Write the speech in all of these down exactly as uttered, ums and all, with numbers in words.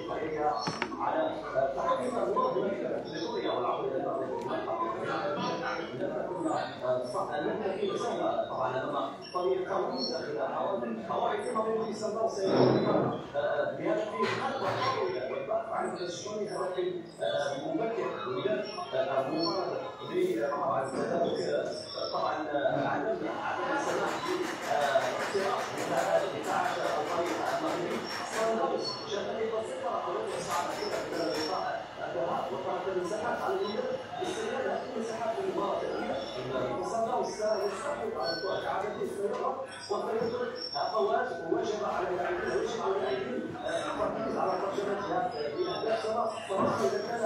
على تحقيق المنظمه الافريقيه والعقليه لم تكن سهله طبعا امام فريق قوي داخل حوالي في سنه وسيكون بهذا في خطوه قويه والبحث عن تسجيل هدف مبكر ولذلك المباراه طبعا طبعا عدم عدم السماح باقتراح دفاع الفريق المغربي صندوق جهه بسيطه خروج صعبه جدا من اللقاء الذهاب وكانت المساحات على اليمين استغلال هذه المساحات في المباراه الاولى صندوق يستحق على اعاده السيطره وفريق اوقات وجب على اللاعبين وجب على اللاعبين التركيز على ترجمتها باهداف سواء صراحه اذا كان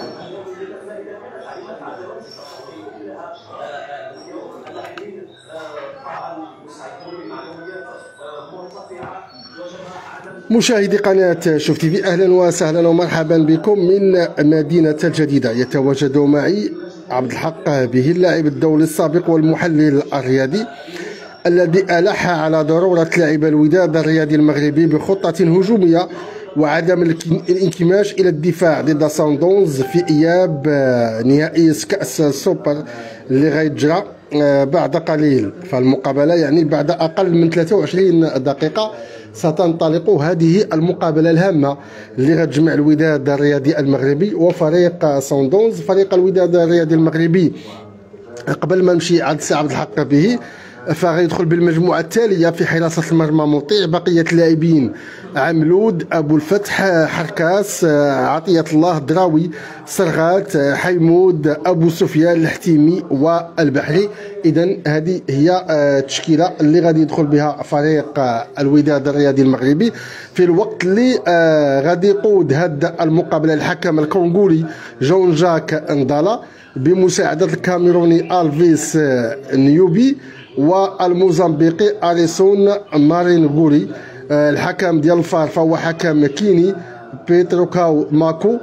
اذا كانت تعليمات عدوات كلها اليوم اللاعبين طبعا مستعدون بمعلومات مرتفعه. مشاهدي قناة شوف تي في، أهلا وسهلا ومرحبا بكم من مدينة الجديدة. يتواجد معي عبد الحق به، اللاعب الدولي السابق والمحلل الرياضي الذي ألح على ضرورة لعب الوداد الرياضي المغربي بخطة هجومية وعدم الانكماش إلى الدفاع ضد ساندونز في إياب نهائي كأس السوبر اللي غيتجرى بعد قليل. فالمقابلة يعني بعد أقل من ثلاثة وعشرين دقيقة ستنطلق هذه المقابلة الهامة اللي غتجمع الوداد الرياضي المغربي وفريق ساندونز. فريق الوداد الرياضي المغربي قبل ما نمشي عند سي عبد الحق به فغيدخل بالمجموعة التالية: في حراسة المرمى مطيع، بقية اللاعبين عملود، أبو الفتح، حركاس، عطية الله، دراوي، سرغات، حيمود، أبو سفيان، الحتيمي والبحري. إذن هذه هي التشكيلة اللي غادي يدخل بها فريق الوداد الرياضي المغربي في الوقت اللي غادي يقود هذه المقابلة الحكم الكونغولي جون جاك اندالا بمساعدة الكاميروني ألفيس نيوبي والموزمبيقي أليسون مارينغوري. الحكم ديال الفار فهو حكم كيني بيتروكاو ماكو،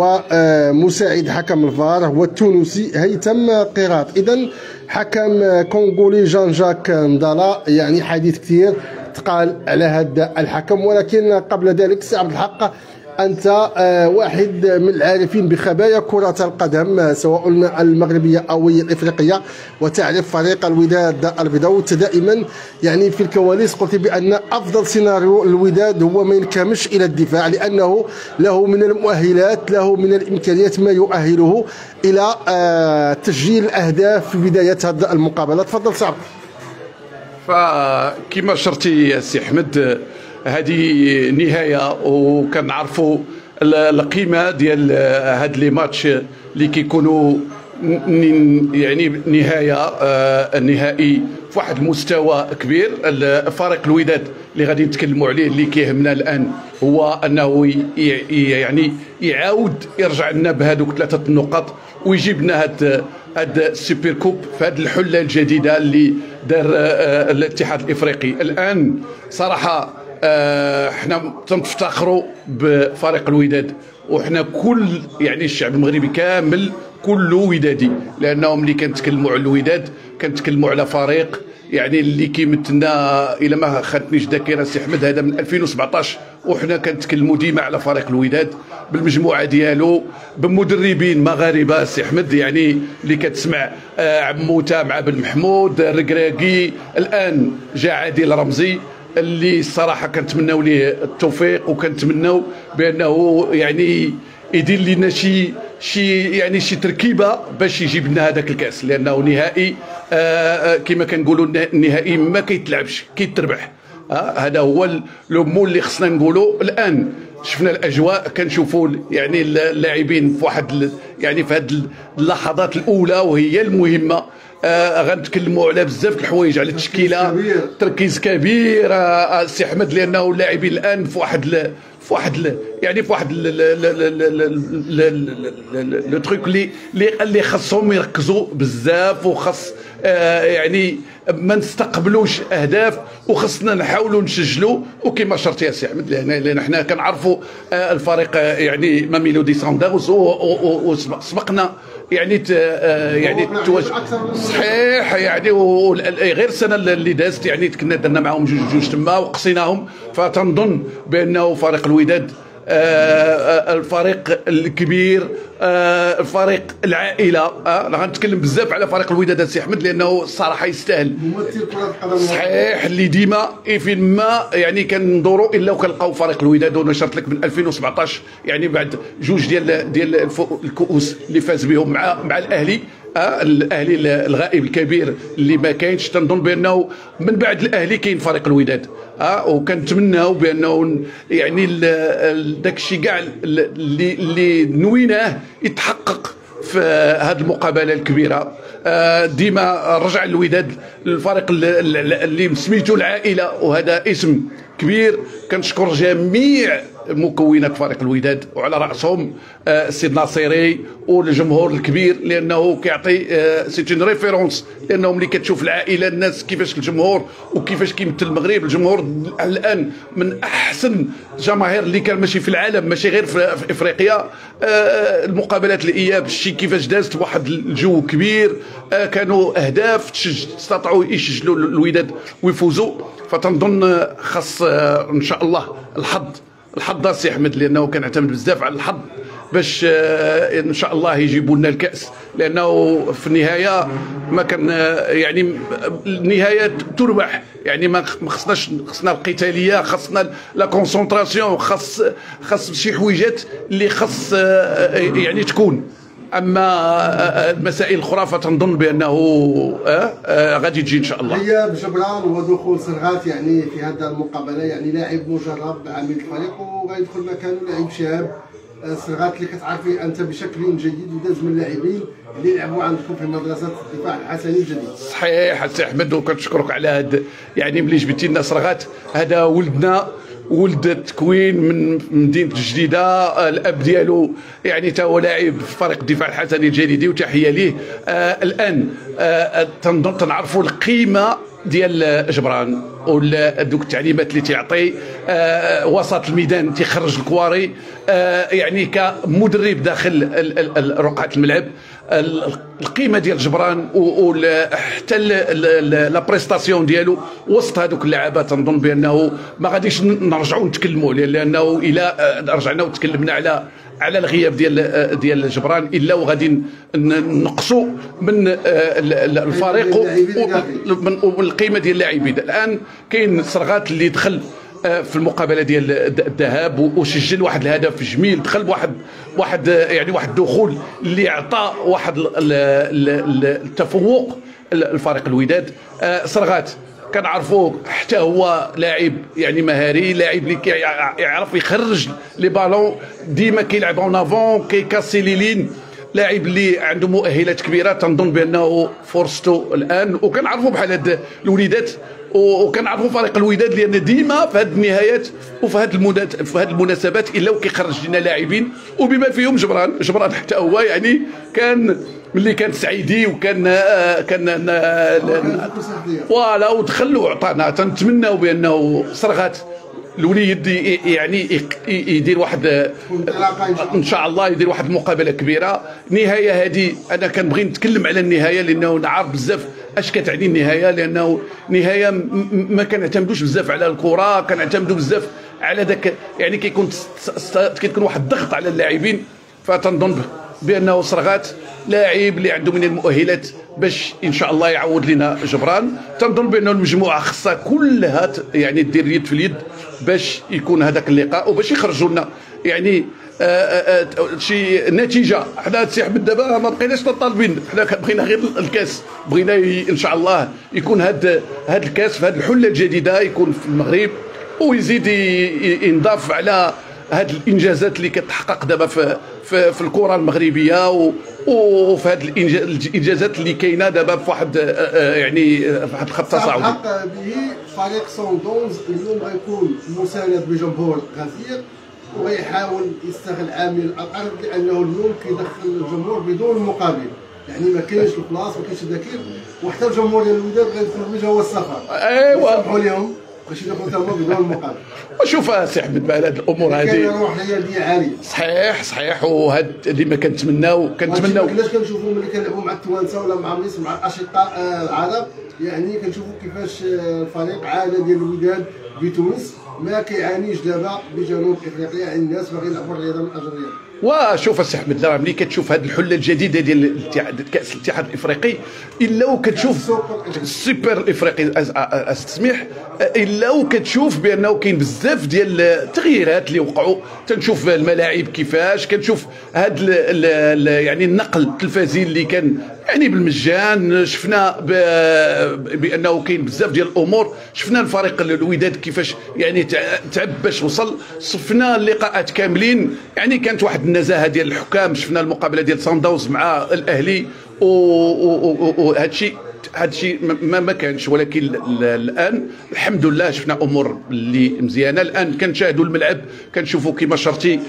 ومساعد حكم الفار هو التونسي هيثم قيراط. إذن حكم كونغولي جان جاك ندالا، يعني حديث كثير تقال على هذا الحكم. ولكن قبل ذلك سي عبد الحق، أنت واحد من العارفين بخبايا كرة القدم سواء المغربية أو الإفريقية، وتعرف فريق الوداد البيضاوي. وأنت دائما يعني في الكواليس قلت بأن أفضل سيناريو الوداد هو ما ينكمش إلى الدفاع، لأنه له من المؤهلات، له من الإمكانيات ما يؤهله إلى تسجيل الأهداف في بداية هذه المقابلة. تفضل صعب. فكما شرتي سي أحمد، هذه نهايه وكنعرفوا القيمه ديال هاد لي ماتش اللي كيكونوا يعني نهايه النهائي في واحد المستوى كبير. فريق الوداد اللي غادي نتكلموا عليه اللي كيهمنا الان هو انه يعني يعاود يرجع لنا بهذوك ثلاثه النقط ويجيب لنا هاد هاد السوبر كوب في هاد الحله الجديده اللي دار الاتحاد الافريقي. الان صراحه احنا تنفتخروا بفريق الوداد، وحنا كل يعني الشعب المغربي كامل كله ودادي، لانه ملي كنتكلموا على الوداد كنتكلموا على فريق يعني اللي كيمثلنا الى ما خانتنيش الذاكره سي احمد هذا من ألفين وسبعطاش، وحنا كنتكلموا ديما على فريق الوداد بالمجموعه ديالو بمدربين مغاربه سي احمد، يعني اللي كتسمع عموته مع بن محمود الركراكي، الان جا عادل رمزي اللي الصراحه كنتمناو ليه التوفيق وكنتمناو بانه يعني يدير لنا شي شي يعني شي تركيبه باش يجيب لنا هذاك الكاس، لانه نهائي آه كما كنقولوا النهائي ما كيتلعبش كيتربح. آه هذا هو لو مو اللي خصنا نقولوا. الان شفنا الاجواء، كنشوفوا يعني اللاعبين في واحد يعني في هذه اللحظات الاولى وهي المهمه. آه غنتكلموا على بزاف الحوايج، على التشكيله تركيز كبير آه سي احمد، لانه اللاعبين الان في واحد ل... في واحد يعني في واحد لو تروك اللي اللي خاصهم يركزوا بزاف، وخاص آه يعني ما نستقبلوش اهداف، وخصنا نحاولوا نسجلوا. وكما شرط يا سي احمد، لان حنا كنعرفوا آه الفريق آه يعني ماميلودي سانداوز وسبقنا يعني آه يعني صحيح يعني غير السنه اللي دازت يعني كنا درنا معاهم جوج جوج تما وقصيناهم. فتنظن بانه فريق الوداد الفريق الكبير، الفريق العائله. انا غنتكلم بزاف على فريق الوداد السي احمد لانه الصراحه يستاهل. ممثل كره القدم صحيح، اللي ديما فين ما يعني كندوروا الا وكنلقاو فريق الوداد. ونشرت لك من ألفين وسبعطاش يعني بعد جوج ديال ديال الكؤوس اللي فاز بهم مع مع الاهلي. آه الاهلي الغائب الكبير اللي ما كاينش، تنظن بانه من بعد الاهلي كاين فريق الوداد. اه وكنتمناو بانه يعني داك الشيء كاع اللي اللي نويناه يتحقق في هذه المقابله الكبيره. آه ديما رجع الوداد الفريق اللي سميتو العائله، وهذا اسم كبير. كنشكر جميع مكونات فريق الوداد وعلى راسهم السيد ناصيري والجمهور الكبير، لانه كيعطي سي اون ريفيرونس. لانه ملي كتشوف العائله الناس كيفاش الجمهور وكيفاش كيمثل المغرب، الجمهور الان من احسن الجماهير اللي كان ماشي في العالم، ماشي غير في افريقيا. المقابلات الاياب الشيء كيفاش دازت بواحد الجو كبير، كانوا اهداف استطاعوا يسجلوا الوداد ويفوزوا. فتنظن خاص ان شاء الله الحظ الحظ السي احمد، لانه كنعتمد بزاف على الحظ باش ان شاء الله يجيبوا لنا الكاس. لانه في النهايه ما كان يعني النهايه تربح، يعني ما خصناش خصنا القتاليه، خصنا لا كونسونطراسيون، خاص خاص شي حويجات اللي خاص يعني تكون. اما المسائل الاخرى فتنظن بانه آه آه غادي تجي ان شاء الله. غياب جبران ودخول سرغات يعني في هذا المقابله، يعني لاعب مجرب عميد الفريق وغيدخل مكانه لاعب شاب. سرغات اللي كتعرفي انت بشكل جيد وداز من اللاعبين اللي لعبوا عندكم في مدرسه الدفاع الحسني الجديد. صحيح السي احمد، وكنشكرك على هذا يعني ملي جبتي لنا سرغات. هذا ولدنا، ولد التكوين من مدينه الجديده، الاب ديالو يعني تا هو لاعب في فريق الدفاع الحسني الجليدي وتحيه ليه. آه الان آه تنظن تنعرفوا القيمه ديال جبران ودوك التعليمات اللي تيعطي. آه وسط الميدان تيخرج الكواري. آه يعني كمدرب داخل رقعه الملعب، القيمه ديال جبران وحتى لا بريستاسيون ديالو وسط هذوك اللعابه تنظن بانه ما غاديش نرجعوا نتكلموا عليه، لانه الى رجعنا وتكلمنا على على الغياب ديال ديال جبران الا وغادي نقصوا من الفريق والقيمه ديال اللاعبين. الان كاين سرغات اللي دخل في المقابله ديال الذهاب وسجل واحد الهدف جميل، دخل بواحد واحد يعني واحد الدخول اللي عطى واحد التفوق الفريق الوداد. سرغات كنعرفوه حتى هو لاعب يعني مهاري، لاعب اللي كيعرف يخرج لي بالون، ديما كيلعب اون افون، كيكاسي لي لين، لاعب اللي عنده مؤهلات كبيره. تنظن بانه فرصته الان، وكنعرفوا بحال هاد الوليدات وكنعرفوا فريق الوداد لان ديما في هذه النهايات وفي هذه في هذه المناسبات الا وكيخرج لنا لاعبين وبما فيهم جبران. جبران حتى هو يعني كان ملي كان سعيدي وكان كان فوالا ودخل وعطانا. تنتمناو بانه سرغات الوليد يعني يدير واحد ان شاء الله يدير واحد المقابله كبيره. النهايه هذه انا كنبغي نتكلم على النهايه لانه نعرف بزاف اش كتعني النهايه، لانه نهايه ما كنعتمدوش بزاف على الكره، كنعتمدوا بزاف على ذاك يعني كيكون كيكون واحد الضغط على اللاعبين. فتنظن بانه سرغات لاعب اللي عنده من المؤهلات باش ان شاء الله يعوض لنا جبران. تنظن بانه المجموعه خصها كلها يعني دير اليد في اليد باش يكون هذاك اللقاء وباش يخرجوا لنا يعني آآ آآ شي نتيجه. حنا السي احمد دابا ما بقيناش طالبين، حنا بغينا غير الكاس، بغينا ان شاء الله يكون هذا هذا الكاس في هذه الحله الجديده يكون في المغرب، ويزيد ينضاف على هذه الانجازات اللي كتحقق دابا في في, في الكره المغربيه وفي هذه الانجازات اللي كاينه دابا في واحد يعني في واحد الخط تصاعدي. حق به فريق صندوز اليوم غيكون مساند بجمهور غفير وغيحاول يستغل عامل الارض، لانه اليوم كيدخل الجمهور بدون مقابل، يعني ما كاينش البلاص ما كاينش الذكير، وحتى الجمهور ديال الوداد غيدخل وجهه هو السفر. ايوا سمحوا لهم باش يدخلوا تما بدون مقابل. وشوف سي احمد بهاد الامور هذه كاين روح رياضيه عاليه. صحيح صحيح، وهذا اللي ما كنتمناو كنتمناو كيفاش كنشوفوا ملي كنلعبوا مع التوانسه ولا مع مصر مع الاشقاء العرب، يعني كنشوفوا كيفاش الفريق عاد ديال الوداد بتونس ما كيعانيش دابا بجنوب افريقيا، يعني الناس باغيين يلعبوا الرياضه من اجل الرياضه. وشوف السي احمد راه ملي كتشوف هذه الحله الجديده ديال الاتحاد كاس الاتحاد الافريقي، الا وكتشوف السوبر الافريقي التسميح، الا وكتشوف بانه كاين بزاف ديال التغييرات اللي وقعوا. تنشوف الملاعب كيفاش، كنشوف هذا يعني النقل التلفزي اللي كان يعني بالمجان، شفنا بانه كاين بزاف ديال الامور. شفنا الفريق الوداد كيفاش يعني تعب باش وصل، شفنا اللقاءات كاملين، يعني كانت واحد النزاهه ديال الحكام. شفنا المقابله ديال صن داونز مع الاهلي، وهذا الشيء هذا الشيء ما ما كانش. ولكن الان الحمد لله شفنا امور اللي مزيانه. الان كنشاهدوا الملعب، كنشوفوا كما شرتي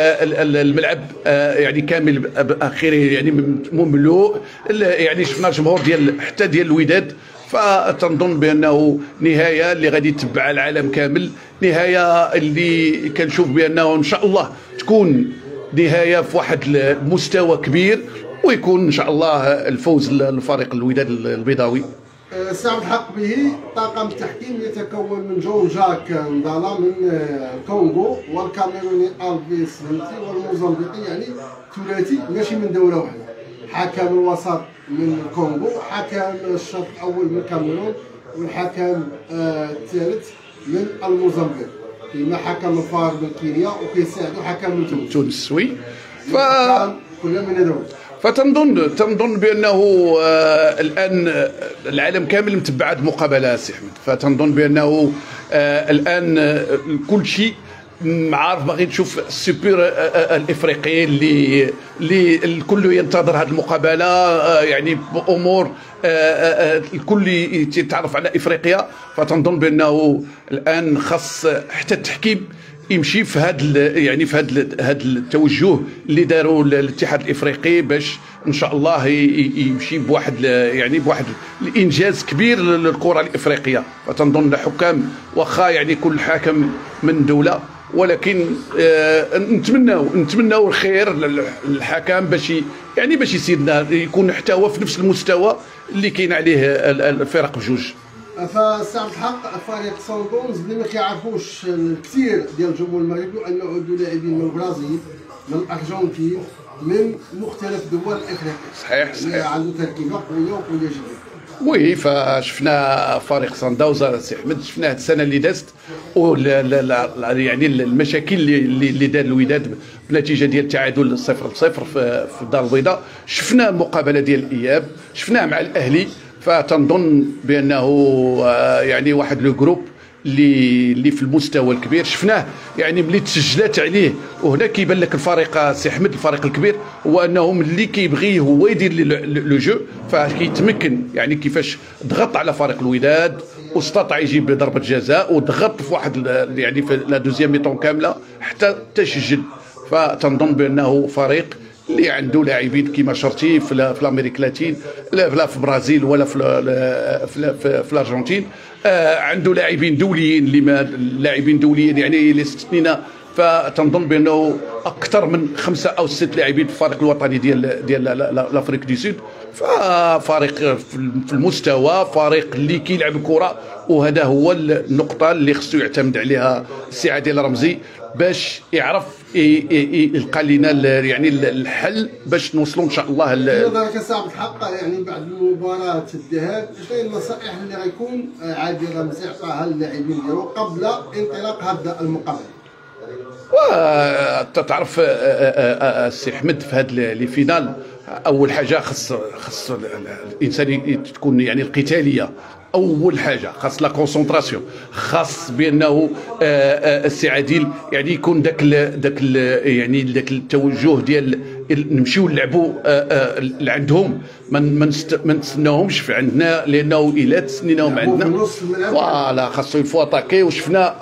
الملعب يعني كامل اخره، يعني مملوء. يعني شفنا الجمهور ديال حتى ديال الوداد. فتنظن بانه نهايه اللي غادي تتبع العالم كامل، نهايه اللي كنشوف بانه ان شاء الله تكون نهايه في واحد المستوى كبير، ويكون ان شاء الله الفوز للفريق الوداد البيضاوي. السي عبد الحق به طاقم التحكيم يتكون من جون جاك نضالا من الكونغو، والكاميروني الفيس سمنتي، والموزمبيقي، يعني ثلاثي ماشي من دوله واحده. حكم الوسط من الكونغو، حكم الشوط الاول من الكاميرون، والحكم الثالث من الموزمبيق. كاين حكم الفار من كينيا، وكيساعدوا حكم من تونس. تونس وي. ف كلها من دوله. فتنظن تنظن بانه آه الان العالم كامل متبع هذه المقابله سي احمد. فتنظن بانه آه الان آه كل شيء عارف باغي نشوف السوبر آه الافريقي اللي اللي الكل ينتظر هذه المقابله. آه يعني بامور آه آه الكل يتعرف على افريقيا. فتنظن بانه الان خاص حتى التحكيم يمشي في هذا يعني في هذا هذا التوجه اللي داروا الاتحاد الافريقي، باش ان شاء الله يمشي بواحد يعني بواحد الانجاز كبير للكره الافريقيه. فتنظن حكام واخا يعني كل حاكم من دوله، ولكن آه نتمناو نتمناو الخير للحكام باش يعني باش يسيدنا يكون حتى هو في نفس المستوى اللي كاين عليه الفرق بجوج. فالسي عبد الحق فريق صن داونز اللي ما كيعرفوش الكثير ديال الجمهور المغربي انه عندو لاعبين من البرازيل، من الارجنتين، من مختلف دول افريقيا. صحيح صحيح. عنده تركيبه قويه وقويه جدا. وي. فشفنا فريق صن داونز سي احمد، شفناه السنه اللي دازت، و يعني المشاكل اللي اللي دار الوداد بنتيجه ديال التعادل صفر بصفر في الدار البيضاء. شفنا المقابله ديال الاياب، شفناه مع الاهلي. فتنظن بانه يعني واحد لو جروب اللي اللي في المستوى الكبير. شفناه يعني ملي تسجلات عليه، وهنا كيبان لك الفريق سي احمد الفريق الكبير هو انه ملي كيبغي هو يدير لو جو فكيتمكن. يعني كيفاش ضغط على فريق الوداد واستطاع يجيب ضربه جزاء، وضغط في واحد يعني في لا دوزيام ميطون كامله حتى تسجل. فتنظن بانه فريق اللي عنده لاعبين كما شرتي في في الامريك اللاتين، لا في البرازيل ولا في في, في, في الارجنتين. آه عنده لاعبين دوليين، اللي ما لاعبين دوليين يعني اللي استثنينا. فتنظن بانه اكثر من خمسه او ست لاعبين في الفريق الوطني ديال ديال لافريك دي سود. ففريق في المستوى، فريق اللي كيلعب الكره، وهذا هو النقطه اللي خصو يعتمد عليها السي عادل رمزي باش يعرف يلقى لنا يعني الحل باش نوصلوا ان شاء الله. نظرك السي عبد الحق يعني بعد مباراه الذهاب، شنو هي النصائح اللي غيكون عادل رمزي عطاها للاعبين ديالو قبل انطلاق هذا المقابله؟ وتعرف السي احمد في هذا لي فينال، اول حاجه خص خص الانسان تكون يعني القتاليه. اول حاجه خاص لا كونسونطراسيون، خاص بانه السي عادل يعني يكون داك داك يعني داك التوجه ديال نمشيو نلعبوا اللي عندهم، ما نتسناوهمش في عندنا، لانه الا تسنيناهم عندنا فوالا خاصو يفو اتاكي. وشفنا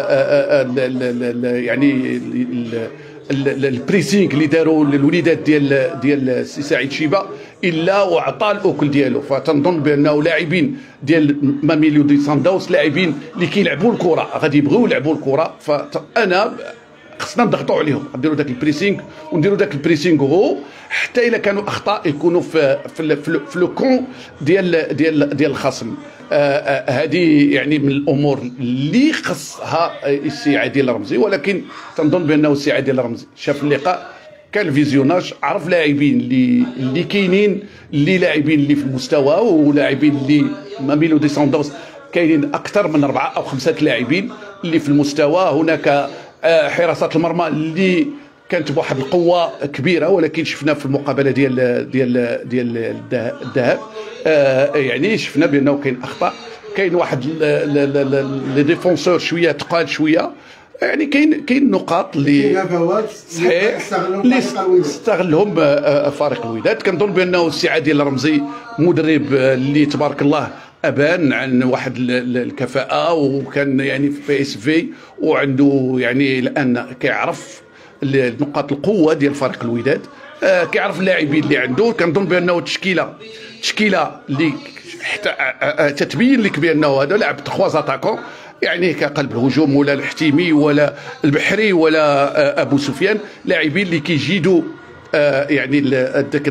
يعني البريسينغ اللي داروا للوليدات ديال ديال السي سعيد شيبه الا وعطى الاكل ديالو. فتنظن بانه لاعبين ديال ماميليو دي سان داونز لاعبين اللي كيلعبوا الكره غادي يبغيو يلعبوا الكره. فانا خصنا نضغطوا عليهم، نديروا داك البريسينغ ونديروا داك البريسينغ هو حتى الا كانوا اخطاء يكونوا في في في لو كون ديال ديال ديال الخصم. هذه يعني من الامور اللي خصها السي عادل الرمزي، ولكن تنظن بانه السي عادل الرمزي شاف اللقاء، كان الفيزيوناج، عرف لاعبين اللي اللي كاينين، اللي لاعبين اللي في المستوى ولاعبين اللي ما ميلو ديسوندونس كاينين اكثر من اربعه او خمسه لاعبين اللي في المستوى. هناك حراسات المرمى اللي كانت بواحد القوه كبيره، ولكن شفنا في المقابله ديال ديال ديال الذهاب يعني شفنا بانه كاين اخطاء، كاين واحد لي ديفونسور شويه تقال شويه، يعني كاين كاين نقاط اللي صحيح اللي استغلهم فريق الوداد. كنظن بانه السي عادل الرمزي مدرب اللي تبارك الله ابان عن واحد الكفاءه، وكان يعني في بي اس في وعنده يعني الان كيعرف نقاط القوه ديال فريق الوداد، كيعرف اللاعبين اللي عنده. كنظن بانه التشكيله تشكيله اللي حتى تتبين لك بانه هذا لاعب تخوا زاتاكون، يعني كقلب الهجوم ولا الحتيمي ولا البحري ولا ابو سفيان، لاعبين اللي كيجيدوا يعني داك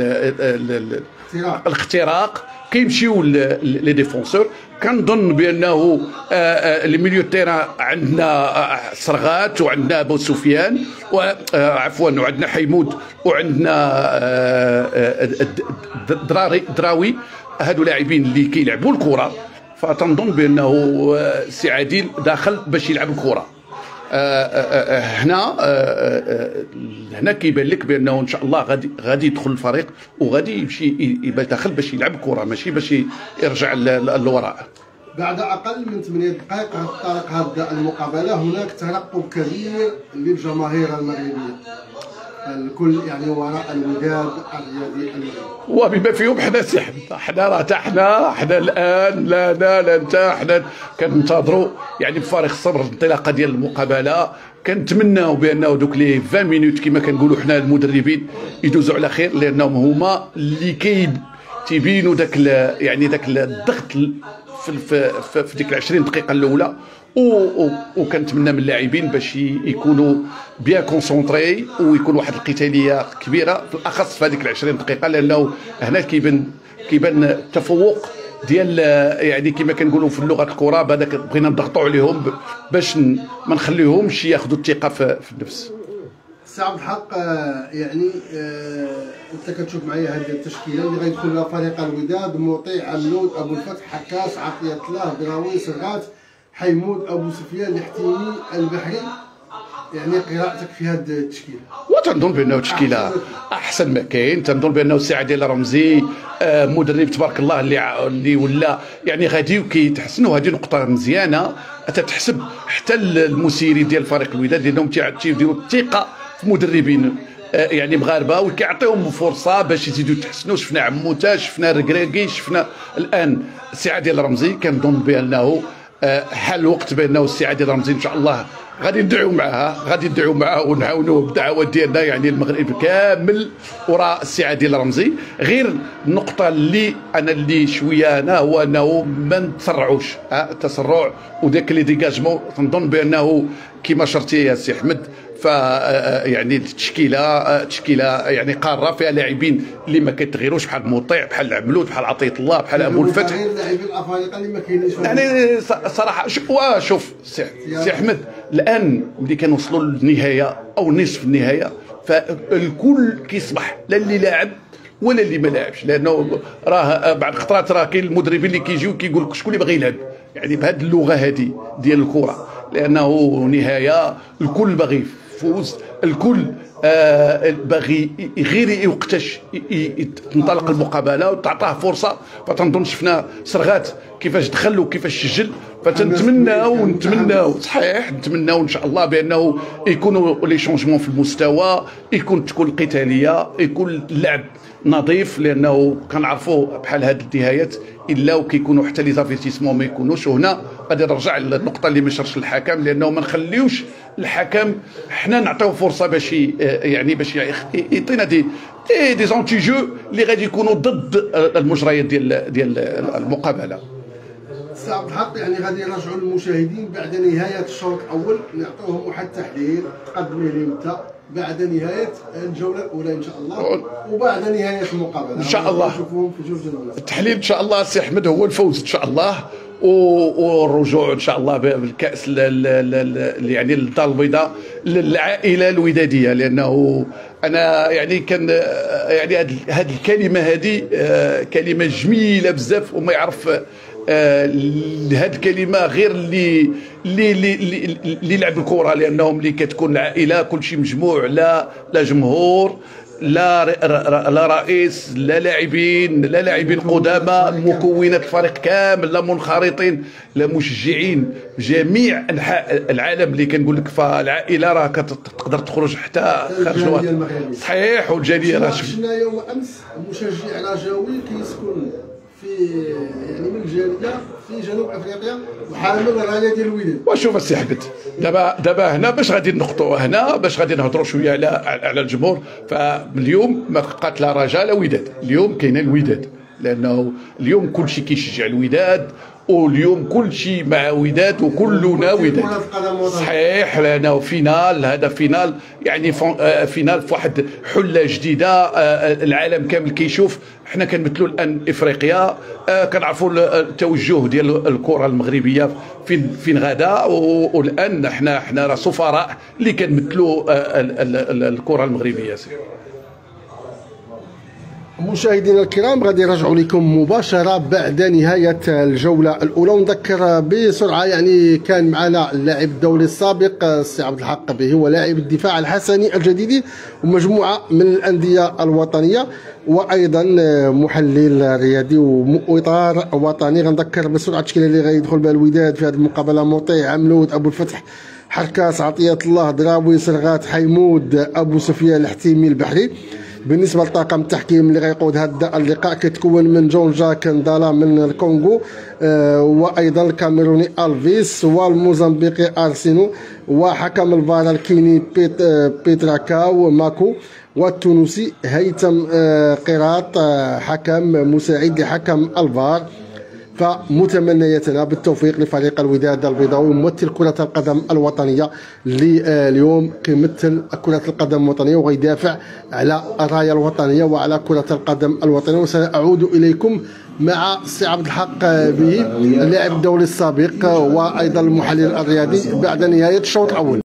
الاختراق، كيمشيو لي ديفونسور. كنظن بانه لي ميليو تيران عندنا صرغات وعندنا ابو سفيان وعفوا وعندنا حيمود وعندنا دراري دراوي، هادو لاعبين اللي كيلعبوا الكره. فتنظن بانه السي عادل داخل باش يلعب الكره. هنا هنا كيبان لك بانه ان شاء الله غادي غادي يدخل الفريق وغادي يمشي يبقى داخل باش يلعب الكره، ماشي باش يرجع للوراء. بعد اقل من ثمانية دقائق طارق هذه المقابله هناك ترقب كبير للجماهير المغربيه، الكل يعني وراء الوداد الرياضي المغربي، وبما فيهم حنا سي حنا راه حتى حنا حنا الان لا لا لا انت حنا كننتظروا يعني بفارغ الصبر الانطلاقه ديال المقابله. كنتمناو بانه دوك لي عشرين مينوت كما كنقولوا حنا المدربين يدوزوا على خير، لانهم هما اللي كي تيبينوا داك يعني داك الضغط في في, في ديك عشرين دقيقه الاولى. وكنتمنى من اللاعبين باش يكونوا بيان كونسونطري ويكون واحد القتاليه كبيره بالاخص في هذيك عشرين دقيقه، لانه هنا كيبان كيبان التفوق ديال يعني كما كنقولوا في اللغه الكره بهذاك بغينا نضغطوا عليهم باش ما نخليهمش ياخذوا الثقه في النفس. سي عبد الحق، يعني انت كتشوف معايا هذه التشكيله اللي غيدخل لها فريق الوداد: مطيع، عملود، ابو الفتح، حكاس، عطيه الله، دراوي، صرغات، حيمود، ابو سفيان، الحتيمي، البحري. يعني قراءتك في هذه التشكيله؟ وتنظن بانه تشكيله احسن ما كاين. تنظن بانه السي عادل الرمزي مدرب تبارك الله اللي اللي ولا يعني غادي وكيتحسنوا. هذه نقطه مزيانه تتحسب حتى المسيرين ديال فريق الوداد، لانهم تيديروا الثقه في مدربين يعني مغاربه وكيعطيهم فرصه باش يزيدوا يتحسنوا. شفنا عموته، شفنا الركراكي، شفنا الان السي عادل الرمزي. كنظن بانه حال الوقت بانه السي عادل الرمزي ان شاء الله غادي ندعيو معها غادي ندعيو معها ونعاونوه بالدعوات ديالنا، يعني المغرب كامل وراء السي عادل الرمزي. غير النقطه اللي انا اللي شويه انا هو انه ما نتسرعوش، التسرع وداك لي ديجاجمون. تنظن بانه كما شرتي يا سي احمد، ف يعني التشكيله تشكيله يعني قاره فيها لاعبين اللي ما كيتغيروش، بحال مطيع، بحال عملود، بحال عطيه الله، بحال ابو الفتح، اللاعبين الافارقه اللي ما كاينينش. يعني صراحه شوف سي احمد، الان ملي كنوصلوا للنهايه او نصف النهايه فالكل كيصبح لا اللي لاعب ولا اللي ما لاعبش، لانه راه بعض الخطرات راه كاين المدربين اللي كيجيو كيقول لك شكون اللي باغي يلعب، يعني بهذه اللغه هذه ديال الكره، لانه نهايه الكل باغي يفوز، الكل آه باغي غير وقتاش تنطلق المقابله وتعطاه فرصه. فتنظن شفنا صرغات كيفاش دخل وكيفاش سجل، فتنتمناو ونتمناو صحيح نتمناو ان شاء الله بانه يكونوا لي شونجمون في المستوى، يكون تكون القتاليه، يكون اللعب نظيف، لانه كنعرفوا بحال هاد النهايات الا وكيكونوا حتى لي زافيرتيسمون ما يكونوش. وهنا غادي نرجع للنقطه اللي ما شرش الحكم، لانه ما نخليوش الحكم حنا نعطيو فرصه باش يعني باش يعطينا دي دي, دي زونتي جو اللي غادي يكونوا ضد المجريات ديال ديال المقابله. سي عبد الحق يعني غادي نرجعوا للمشاهدين بعد نهايه الشوط الاول، نعطيوهم واحد التحليل تقدموا لهم انت بعد نهايه الجوله الاولى ان شاء الله، وبعد نهايه المقابله ان شاء الله نشوفوهم في جوج جولات. التحليل ان شاء الله سي احمد هو الفوز ان شاء الله، والرجوع ان شاء الله بالكاس يعني للدار البيضاء للعائله الوداديه، لانه انا يعني كان يعني هذه الكلمه هذه كلمه جميله بزاف، وما يعرف هذه الكلمه غير اللي اللي اللي اللي لعب الكره، لانهم اللي كتكون العائله كل شيء مجموع، لا لا جمهور، لا لا رئيس، لا لاعبين، لا لاعبين قدامى، مكونات الفريق كامل، لا منخرطين، لا مشجعين، جميع انحاء العالم اللي كنقول لك، فالعائله راه كتقدر تخرج حتى خارج الوطن. صحيح، والجاليه راه شفنا يوم امس مشجع رجاوي كيسكن في يعني من الجاليه في جنوب افريقيا وحامل رايه ديال الوداد. وشوف السي حمد، دابا دابا هنا باش غادي نقطعوا هنا باش غادي نهضروا شويه على على الجمهور، فاليوم ما بقات لا رجاء لا وداد، اليوم كاينه الوداد، لانه اليوم كل شيء كيشجع الوداد، واليوم كل شيء مع وداد وكلنا وداد. صحيح، لانه فينال، هذا فينال يعني فينال في واحد حله جديده، العالم كامل كيشوف. حنا كنمثلوا الان افريقيا، كنعرفوا التوجه ديال الكره المغربيه فين فين غادا، والان حنا حنا راه سفراء اللي كنمثلوا الكره المغربيه. مشاهدينا الكرام، غادي نرجعوا لكم مباشره بعد نهايه الجوله الاولى، ونذكر بسرعه يعني كان معنا اللاعب الدولي السابق السي عبد الحق به، ولاعب الدفاع الحسني الجديد، ومجموعه من الانديه الوطنيه، وايضا محلل رياضي واطار وطني. غنذكر بسرعه التشكيله اللي غيدخل بها الوداد في هذه المقابله: مطيع، عملود، ابو الفتح، حركاس، عطيه الله، دراوي، سرغات، حيمود، ابو سفيان، الحتيمي، البحري. بالنسبه لطاقم التحكيم اللي غيقود هذا اللقاء كتكون من جون جاك ندالا من الكونغو، آه وايضا الكاميروني الفيس، والموزمبيقي ارسينو، وحكم الفار الكيني بيت آه بيتراكاو ماكو، والتونسي هيثم آه قيراط آه حكم مساعد لحكم الفار. فمتمنياتنا بالتوفيق لفريق الوداد البيضاوي، ممثل كرة القدم الوطنية، اللي اليوم كيمثل كرة القدم الوطنية وغيدافع على الراية الوطنية وعلى كرة القدم الوطنية. وسأعود إليكم مع السي عبد الحق به، اللاعب الدولي السابق وايضا المحلل الرياضي، بعد نهاية الشوط الأول.